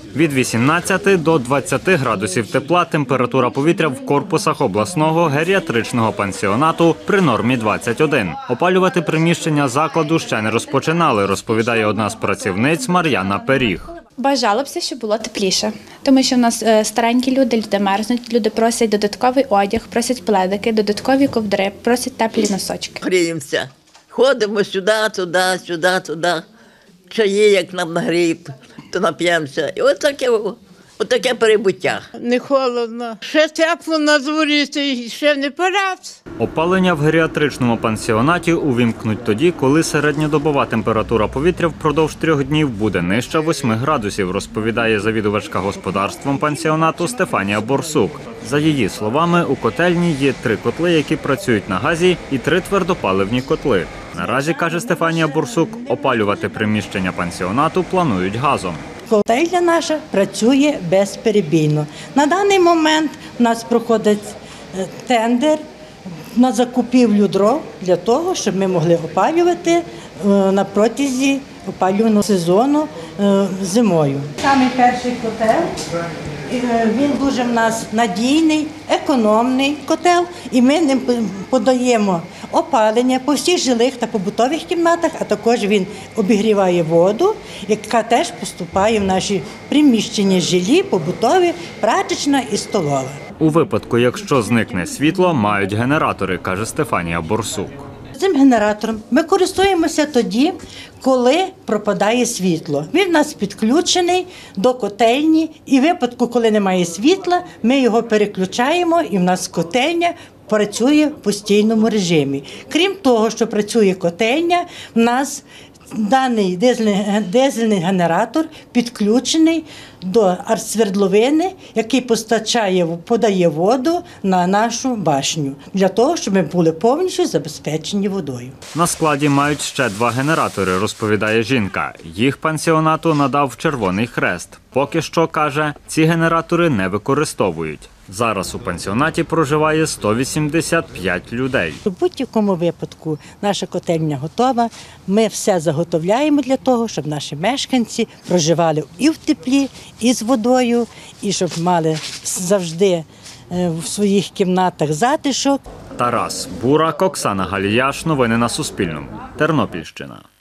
Від 18 до 20 градусів тепла температура повітря в корпусах обласного геріатричного пансіонату при нормі 21. Опалювати приміщення закладу ще не розпочинали, розповідає одна з працівниць Мар'яна Періг. Бажало б, щоб було тепліше, тому що в нас старенькі люди мерзнуть, люди просять додатковий одяг, просять пледики, додаткові ковдри, просять теплі носочки. Гріємося, ходимо сюди, туди. Чаї, як нам нагріють, то нап'ємося. І отаке перебуття. Не холодно, ще тепло на дворі, ще не пора. Опалення в геріатричному пансіонаті увімкнуть тоді, коли середньодобова температура повітря впродовж 3 днів буде нижче 8 градусів, розповідає завідувачка господарством пансіонату Стефанія Борсук. За її словами, у котельні є 3 котли, які працюють на газі, і 3 твердопаливні котли. Наразі, каже Стефанія Борсук, опалювати приміщення пансіонату планують газом. Котельня наша працює безперебійно. На даний момент у нас проходить тендер на закупівлю дров для того, щоб ми могли опалювати на протязі опалювального сезону зимою. Самий перший котел, він дуже в нас надійний, економний котел, і ми ним подаємо опалення по всіх жилих та побутових кімнатах, а також він обігріває воду, яка теж поступає в наші приміщення жилі, побутові, прачечна і столова. У випадку, якщо зникне світло, мають генератори, каже Стефанія Борсук. Цим генератором ми користуємося тоді, коли пропадає світло. Він у нас підключений до котельні, і в випадку, коли немає світла, ми його переключаємо, і в нас котельня працює в постійному режимі. Крім того, що працює котельня, в нас даний дизельний генератор підключений до свердловини, який подає воду на нашу башню, для того, щоб ми були повністю забезпечені водою. На складі мають ще 2 генератори, розповідає жінка. Їх пансіонату надав Червоний Хрест. Поки що, каже, ці генератори не використовують. Зараз у пансіонаті проживає 185 людей. У будь-якому випадку наша котельня готова. Ми все заготовляємо для того, щоб наші мешканці проживали і в теплі, і з водою, і щоб мали завжди в своїх кімнатах затишок. Тарас Бурак, Оксана Галіяш. Новини на Суспільному. Тернопільщина.